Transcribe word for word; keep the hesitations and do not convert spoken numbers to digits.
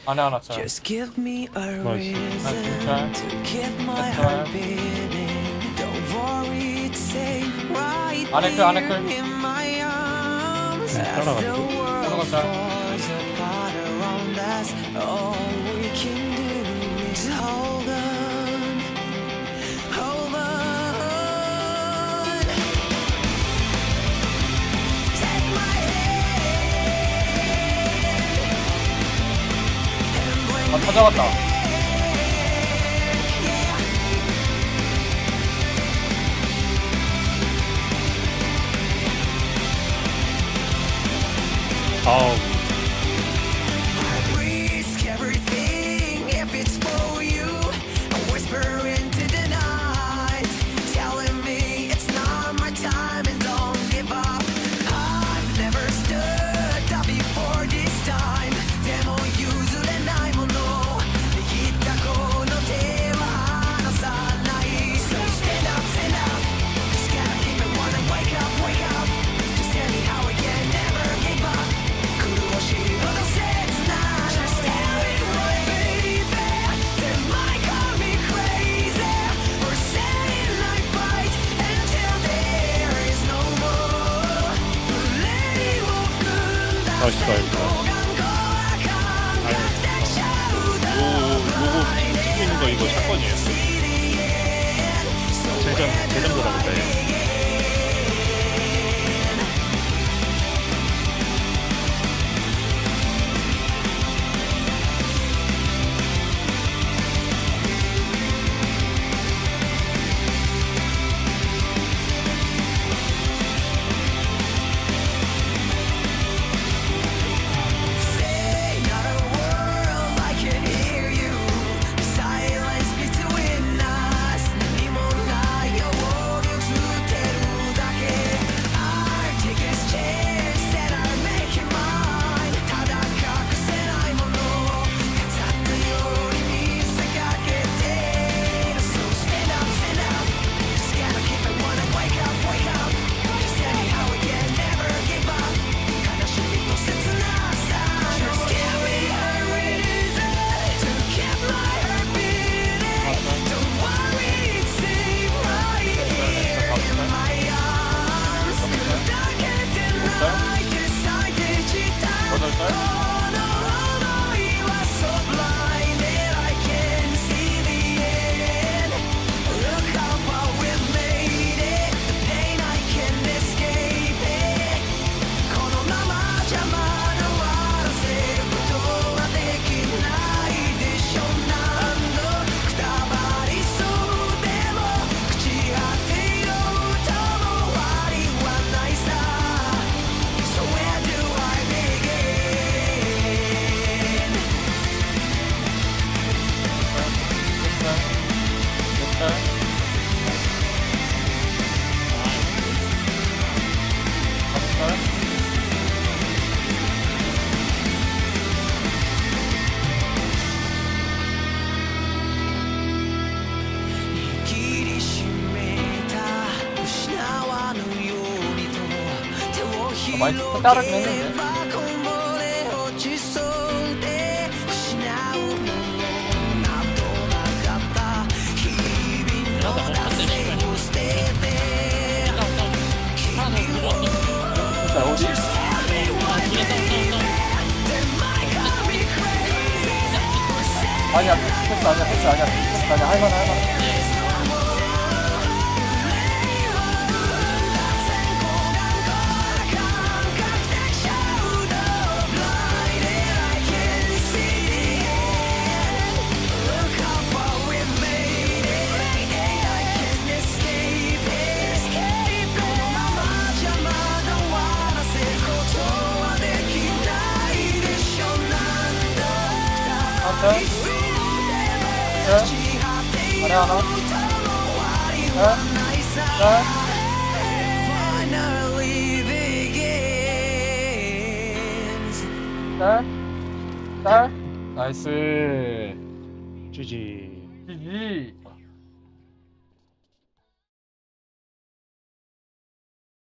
안에 하나 짤. Just give me a 나이스. reason to keep my heart beating. Don't worry, it's safe right 안에 끌, 안에 끌. here in my arms. As the world falls apart around us, all we can do is hold on, hold on. Take my 아, 다 잡았다. 아우. risk everything if it's for you. I whisper into the night, telling me it's not my time and don't give up. I've never stood up before this time. でも譲れないもの。握ったこの手は離さない。So stand up, stand up. Just gotta keep it running. Wake up, wake up. Just tell me how I can never give up. 苦しいほど切ない。Just tell me why, baby. They might call me crazy for saying I fight until there is no more. Letting off good. 나이스, 나이스. 요거 찍고 있는 거 이거 사건이에요. 재전, 재전보다 보다. Say not a word, I can hear you. Silence between us. 何もないように映ってるだけ。I take this chance and I make it mine. ただ隠せないもの。飾ったように見せかけて。So stand up, stand up. Just gotta keep it running. Wake up, wake up. Just tell me how we can never give up. 悲しみと切なさ。Just give me a reason to keep my heart beating. Don't worry, it's safe right here in my arms. 砕けてない手さえじたこの想いは so blinded I can't see the end. Look how far we've made it. The pain I can't escape it. このままじゃまだ終わらせることはできないでしょ。何度くたばりそうでも朽ち果てようとも終わりはないさ。So where do I begin?握りしめた失わぬようにと手を広 많이 따르긴 했는데. げればこぼれ落ちそうで失うものなどなかった日々の惰性を捨てて君を 자, 어디? Just tell me why, baby. They might call me crazy for saying 아니야, 패스 아니야, 패스 아니야, 패스 아니야. 할만해, 할만해. 자, 자, 안에 하나. 자, 자. Finally begins. 자, 자. 나이스. 지지. 지지.